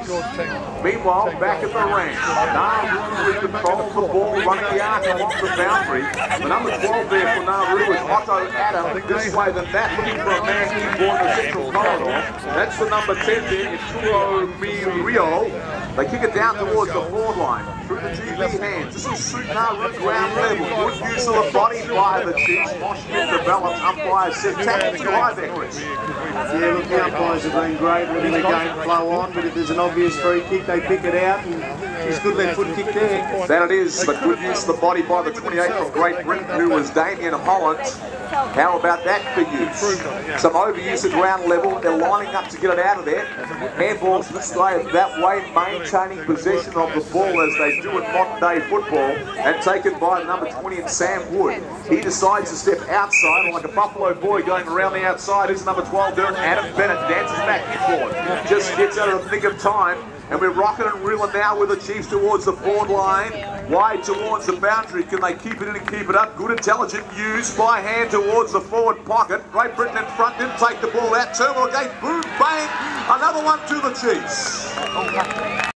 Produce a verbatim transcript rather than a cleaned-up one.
Meanwhile, back at the range, Nauru controls the ball, running the arc along the boundary. The number twelve there for Nauru is Otto Adam, this way than that, looking for a man inborn in the central corridor. That's the number ten there, Ituro Rio. They kick it down towards the forward line, through the G B hands. This will suit Nauru ground level. Good use of the body by the Chiefs. Motion develops, umpires said tackle too high there, Chris. Yeah, look, the umpires have been great letting the game flow on, but if there's an obvious free kick, they pick it out, and he's good left foot kick there. That it is, but good use of the body by the twenty-eight from Great Britain, who was Damien Holland. How about that for use? Some overuse at ground level. They're lining up to get it out of there. Handballs this way and that way, maintaining possession of the ball as they do in modern day football, and taken by number twenty in Sam Wood. He decides to step outside like a Buffalo boy going around the outside. Is number twelve there, and Adam Bennett dances back inboard. Just gets out of the nick of time. And we're rocking and reeling now with the Chiefs towards the forward line, wide towards the boundary. Can they keep it in and keep it up? Good intelligent use by hand towards the forward pocket. Great Britain in front, didn't take the ball out. Terminal gate, boom, bang, another one to the Chiefs.